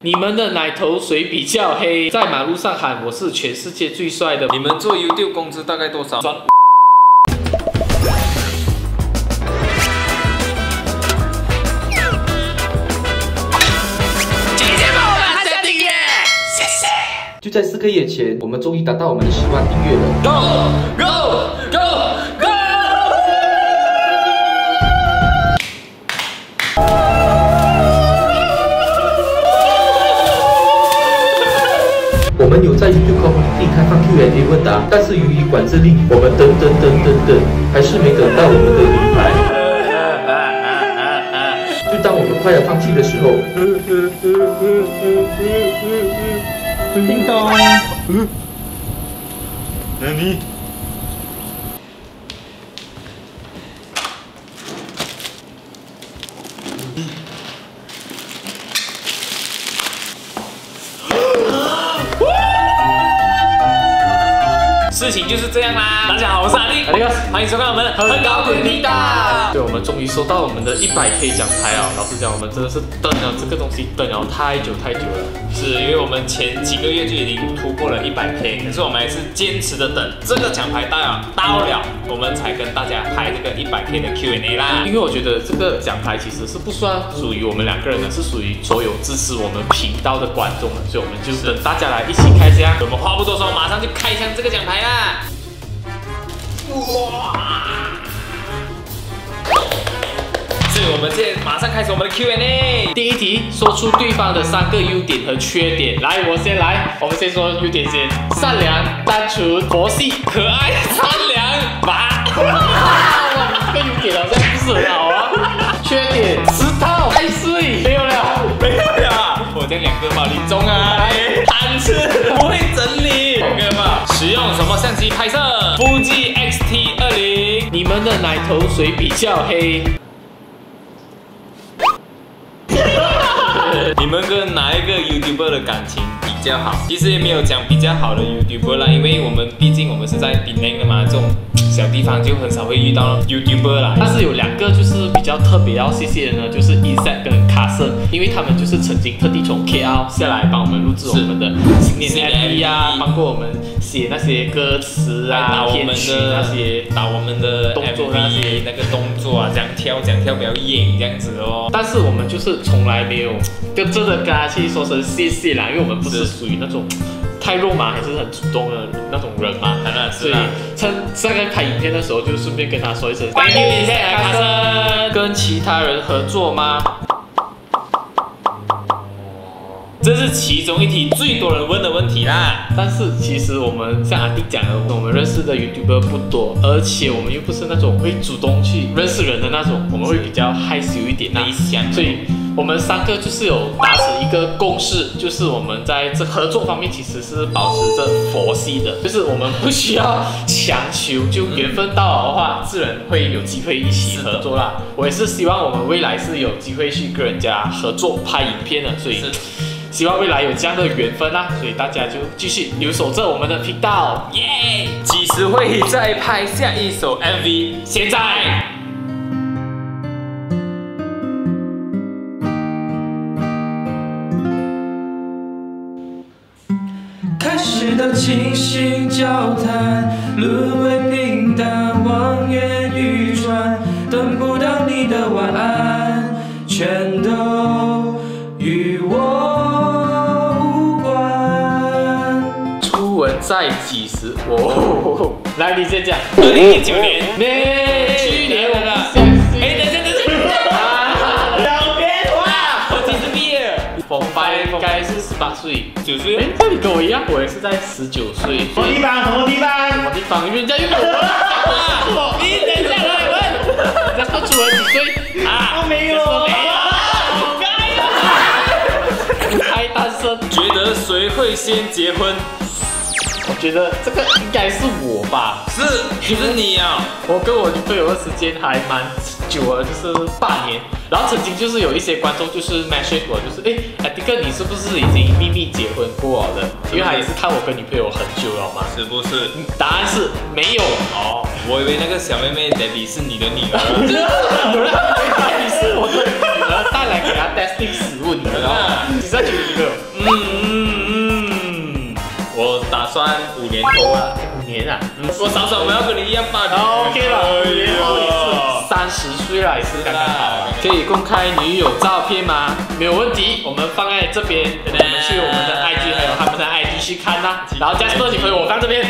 你们的奶头谁比较黑？在马路上喊我是全世界最帅的。 你们做 YouTube 工资大概多少？赚。 就在4个月前，我们终于达到我们的10万订阅了。 Go go go go！ 我们有在 YouTube Community 开放 Q&A 问答，但是由于管制令，我们等，还是没等到我们的名牌。就当我们快要放弃的时候，叮咚， 你。事情就是这样啦！大家好，我是阿力，欢迎收看我们的很高滚频道。 对，我们终于收到我们的100K 奖牌啊！老实讲，我们真的是等了这个东西，等了太久了。 是因为我们前几个月就已经突破了100K，可是我们还是坚持的等这个奖牌到了，我们才跟大家拍这个100K 的 Q&A 啦。 因为我觉得这个奖牌其实是不算属于我们2个人的，是属于所有支持我们频道的观众的，所以我们就等大家来一起开箱。 我们话不多说，马上就开箱这个奖牌啦！哇！所以我们现在马上开始我们的 Q&A。 第一题，说出对方的3个优点和缺点。来，我先来，我们先说优点先。善良、单纯、佛系、 可爱、善良、麻。 哇，这个优点好像不是很好啊。缺点，迟到、爱睡。没有了。 我这2个吧，你中啊！贪吃，不会整理。2个吧，使用什么相机拍摄？富基 XT20。 你们的奶头谁比较黑？ 你们跟哪一个 YouTuber 的感情比较好？其实也没有讲比较好的 YouTuber 啦，因为毕竟我们是在槟城的嘛，这种小地方就很少会遇到 YouTuber 啦。 但是有2个就是比较特别要谢谢的呢，就是 Isaac 跟卡森，因为他们就是曾经特地从 KL 下来帮我们录制我们的新年 MV 啊，包括我们写那些歌词啊、 导我们的动作 MV 那个动作啊，这样跳表演这样子哦。 但是我们就是从来没有真的跟他去说声谢谢啦，因为我们不是属于那种太肉麻还是很主动的那种人嘛，所以趁在拍影片的时候就顺便跟他说一声 Thank you， 谢谢卡森。跟其他人合作吗？ 这是其中一题最多人问的问题啦。 但是其实我们像阿弟讲的，我们认识的 YouTuber 不多，而且我们又不是那种会主动去认识人的那种，我们会比较害羞一点内向，所以我们3个就是有达成一个共识，就是我们在这合作方面其实是保持着佛系的，就是我们不需要强求，就缘分到了的话，自然会有机会一起合作啦。我也是希望我们未来是有机会去跟人家合作拍影片的，所以希望未来有这样的缘分啦，所以大家就继续留守着我们的频道，耶！ 几时会再拍下一首 MV？ 现在。 开始的倾心交谈，沦为平淡，望眼欲穿，等不到你的晚安，全都与我无关。 初吻在几时？哦，来，你先讲。 2019年， 去年我们相信。 哎，等一下。老别话，我几时毕业？ 我应该是18岁、 9岁。 哎，那你跟我一样，我也是在19岁。 什么地方？什么地方？ 什么地方？因为人家又没有我。 你等一下，我来问。 人家说出了几岁啊？ 我没有。 太单身。 觉得谁会先结婚？ 我觉得这个应该是我吧。 是你啊！ 我跟我女朋友的时间还蛮久了，就是8年。然后曾经就是有一些观众就是 message 我，就是迪哥你是不是已经秘密结婚过了？因为他也是看我跟女朋友很久了嘛。 是不是？ 答案是没有。 哦，我以为那个小妹妹 Debbie 是你的女儿。 有人Debbie是我的女儿带来给她 testing 食物，你知道吗？你在觉得女朋友？ 我打算5年后啊。 5年啊？ 我少少我要跟你一样8年。 OK 了，5年后你是30岁了，也是刚刚好。可以公开女友照片吗？没有问题，我们放在这边，你们去我们的 IG 还有他们的 IG 去看啦。然后 Jasper 女朋友我放这边。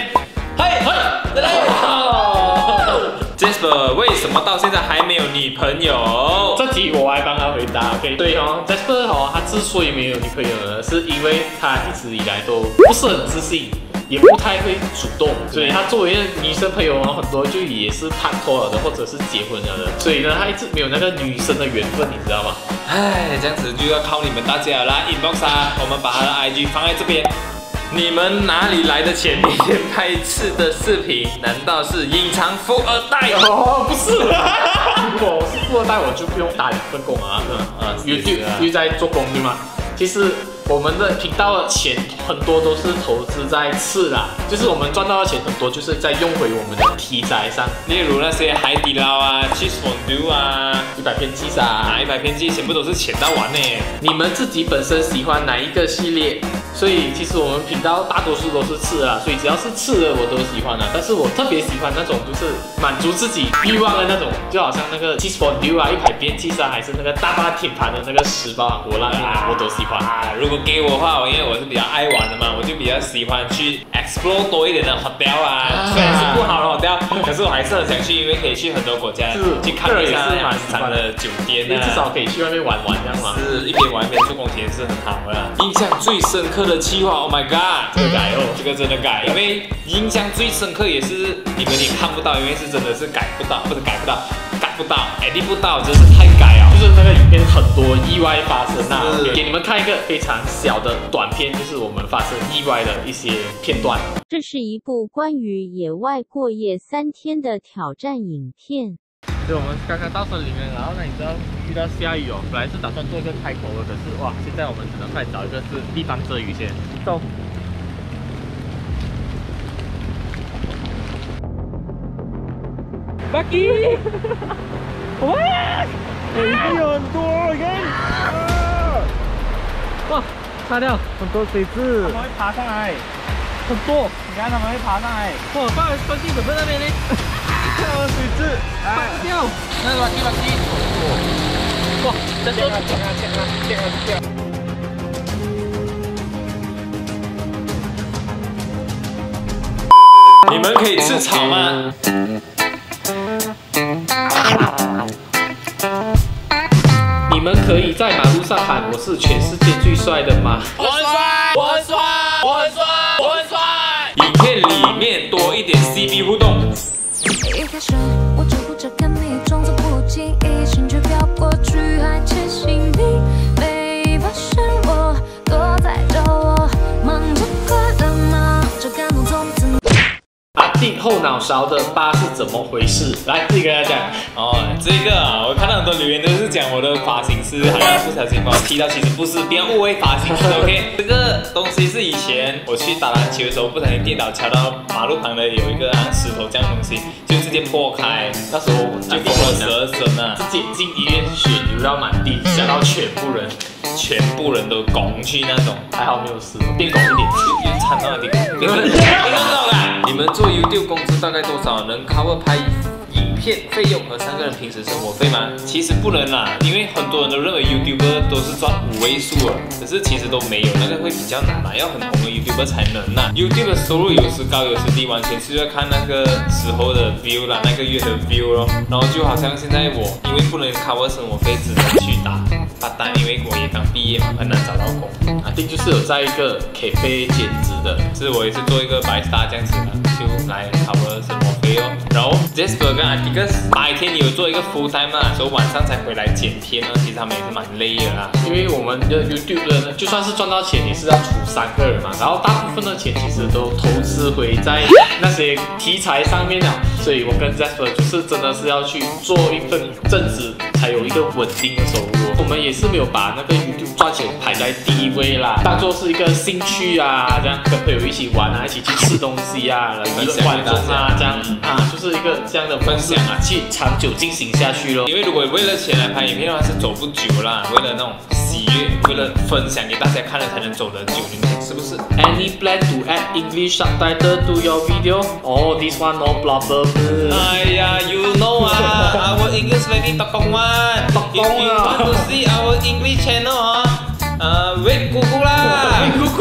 Jasper 为什么到现在还没有女朋友？ 这题我来帮他回答。OK， 对哦 ，Jasper 他之所以没有女朋友呢，是因为他一直以来都不是很自信。也不太会主动，所以他作为女生朋友很多就也是拍拖了的，或者是结婚了的，所以呢，他一直没有那个女生的缘分，你知道吗？ 唉，这样子就要靠你们大家啦 ，inbox 啊，我们把他的 IG 放在这边。你们哪里来的钱？每天拍1次的视频，难道是隐藏富二代？ 哦，不是，如果我是富二代，我就不用打2份工啊。YouTube 又在做工对吗？其实我们的频道的钱很多都是投资在吃啦，就是我们赚到的钱很多就是在用回我们的题材上， 例如那些海底捞啊、cheese fondue 啊、 100片鸡啊 ，100片鸡全部都是钱到完呢。 你们自己本身喜欢哪一个系列？所以其实我们频道大多数都是吃啦，所以只要是吃的我都喜欢啦。但是我特别喜欢那种就是满足自己欲望的那种，就好像那个 cheese fondue 啊、100片鸡啊，还是那个大巴铁盘的那个10包火辣面啊，我都喜欢。 如果给我的话，因为我是比较爱玩的嘛，我就比较喜欢去 explore 多一点的 hotel 啊。虽然是不好的 hotel， 可是我还是很想去，因为可以去很多国家去看一下蛮长的酒店啊， 至少可以去外面玩玩这样嘛。 是一边玩一边做工，其实是很好的。印象最深刻的企划 ，Oh my God， 这个改哦， 这个真的改，因为印象最深刻也是你们也看不到，因为是真的是改不到，不是改不到。不到 edit 不到，真是太改啊！ 就是那个影片很多意外发生啊，给你们看一个非常小的短片，就是我们发生意外的一些片段。 这是一部关于野外过夜3天的挑战影片。 所以我们刚刚到森林了，然后呢，你知道遇到下雨哦，本来是打算做一个开口的，可是哇，现在我们只能快找一个是地方遮雨先。走。Bucky， 哇，已经有很多，你看，哇，擦掉很多水蛭，他们会爬上来，很多，你看他们会爬上来，哇，放地准备那边呢，看到水蛭，放不掉，那Bucky，哇，再说，掉。 你们可以吃草吗？ 你们可以在马路上喊我是全世界最帅的吗？ 我很帅，我很帅，我很帅，我很帅。影片里面多一点 CP 互动。 一开始我只顾着看你，装作不经意，心却飘过去，还窃喜你没发现我躲在角落，忙着快乐，忙着感动，从此。 阿弟后脑勺的疤是怎么回事？来，自己跟大家讲。 哦，这个啊，我看到很多留言都是讲我的发型师好像不小心把我踢到，其实不是，不要误会发型师。OK， 这个东西是以前我去打篮球的时候不小心跌倒，敲到马路旁的有一个石头这样东西，就直接破开， 那时候就缝了12针啊， 直接进医院，血流到满地，吓到全部人都拱去那种， 还好没有死，变拱一点， 越惨到一点，变成你们做 YouTube 工资大概多少？能 cover 拍影片费用和3个人平时生活费吗？其实不能啦，因为很多人都认为 YouTuber 都是赚5位数了，可是其实都没有，那个会比较难啦，要很红的 YouTuber 才能啦。YouTube 的收入有时高有时低，完全是要看那个时候的 view 啦，那个月的 view 咯。然后就好像现在我，因为不能 cover 生活费，只能去打part time，因为我也刚毕业嘛，很难找到工。 阿弟就是有在一个 cafe 兼职的， 是我也是做一个白 star 这样子的，就来 cover 生活费。 对哦。然后 Jasper 跟 Atticus 白天你有做一个 full time 嘛，所以晚上才回来剪片呢。其实他们也是蛮累的啦。 因为我们的 YouTube 呢，就算是赚到钱，也是要出3个人嘛，然后大部分的钱其实都投资回在那些题材上面了，所以我跟 Jasper 就是真的是要去做一份正职，才有一个稳定的收入。我们也是没有把那个 YouTube 赚钱排在第一位啦，当做是一个兴趣啊，这样跟朋友一起玩啊，一起去吃东西啊，娱乐观众啊，这样啊，就是一个这样的分享啊，去长久进行下去咯。 因为如果为了钱来拍影片的话，是走不久啦。为了那种喜悦，为了分享给大家看了才能走得久，你们是不是 ？Any plan to add English subtitle to your video? Oh, this one no problem. 哎呀 ，you know 啊，our English very 特工one. If you want to see our English channel 啊，wait 姑姑啦 ，wait 姑姑。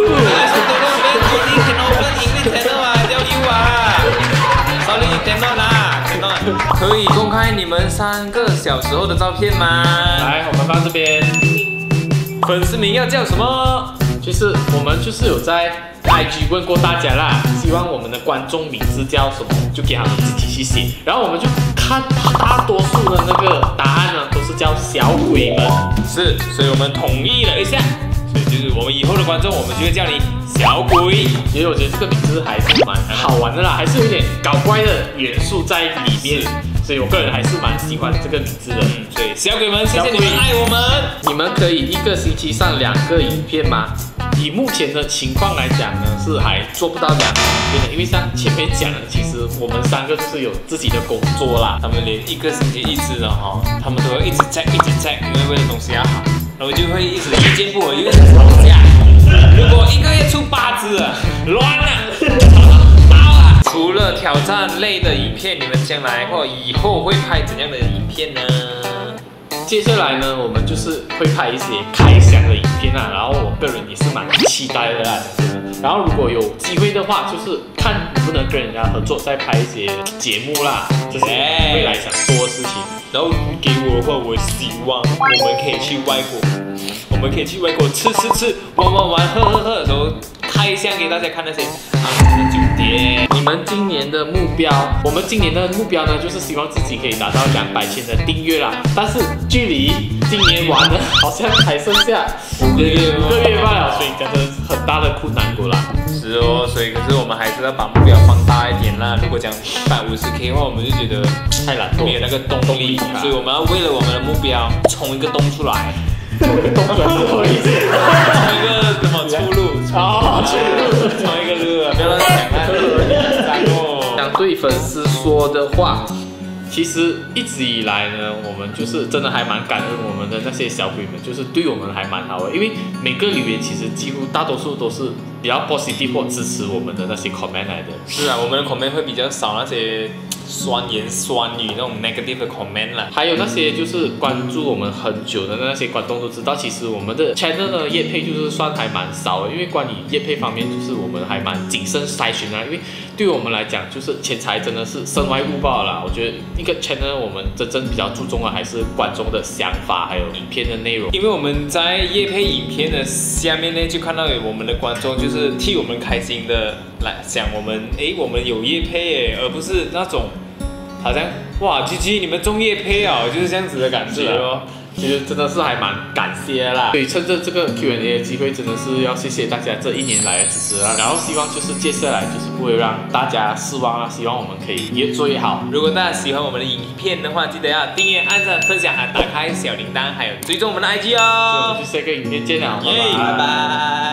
Only can open English channel 啊，tell you 啊。Sorry, cannot 啦，cannot。可以公开你们3个小时候的照片吗？ 来，我们放这边。 粉丝名要叫什么？ 其实我们就是有在 IG 问过大家啦，希望我们的观众名字叫什么，就给他们自己去写。然后我们就看大多数的那个答案呢，都是叫小鬼们。 是，所以我们统一了一下，所以就是我们以后的观众，我们就会叫你小鬼。 其实我觉得这个名字还是蛮好玩的啦，还是有点搞怪的元素在里面。所以我个人还是蛮喜欢这个名字的。 所以小鬼们，谢谢你们爱我们。 你们可以1个星期上2个影片吗？以目前的情况来讲呢，是还做不到2个影片的，因为像前面讲的，其实我们3个就是有自己的工作啦。 他们连1个星期1支的哈，他们都会一直在，因为为了东西要好，然后就会一直意见不合，又一直吵架。如果1个月出8支啊，乱了。除了挑战类的影片，你们将来或以后会拍怎样的影片呢？ 接下来呢，我们就是会拍一些开箱的影片啊，然后我个人也是蛮期待的啦，然后如果有机会的话，就是看能不能跟人家合作，再拍一些节目啦，这是未来想做的事情。 然后给我的话，我希望我们可以去外国，我们可以去外国吃，玩，喝的时候开箱给大家看那些酒店。 你们今年的目标，我们今年的目标呢，就是希望自己可以达到200千的订阅啦。但是距离今年完了，好像还剩下5个月罢了，所以真的很大的困难过啦。 是哦，所以可是我们还是要把目标放大一点啦。如果讲150K 的话，我们就觉得太懒惰， 没有那个动力，所以我们要为了我们的目标冲一个洞出来。 冲一个洞出来是什么意思？ 冲一个什么出路？冲一个路啊！不要乱讲啊！ 想对粉丝说的话，其实一直以来呢，我们就是真的还蛮感恩我们的那些小鬼们，就是对我们还蛮好的，因为每个留言其实几乎大多数都是比较 positive 或支持我们的那些 comment 来的。 是啊，我们的 comment 会比较少那些酸言酸语那种 negative 的 comment 啦。 还有那些就是关注我们很久的那些观众都知道，其实我们的 channel 呢业配就是算还蛮少的，因为关于业配方面就是我们还蛮谨慎筛选啊，因为对于我们来讲就是钱财真的是身外物罢了啦。我觉得一个 channel 我们真正比较注重的还是观众的想法，还有影片的内容。 因为我们在业配影片的下面呢，就看到有我们的观众就是替我们开心的来想我们，我们有业配而不是那种好像哇 GG 你们中业配啊，就是这样子的感觉哦。 其实真的是还蛮感谢啦，所以趁着这个 Q&A 的机会，真的是要谢谢大家这1年来的支持啊！然后希望就是接下来就是不会让大家失望啊，希望我们可以越做越好。 如果大家喜欢我们的影片的话，记得要订阅、按赞、分享，还打开小铃铛，还有追踪我们的 IG 哦。 所以我们就下个影片见了， 拜拜。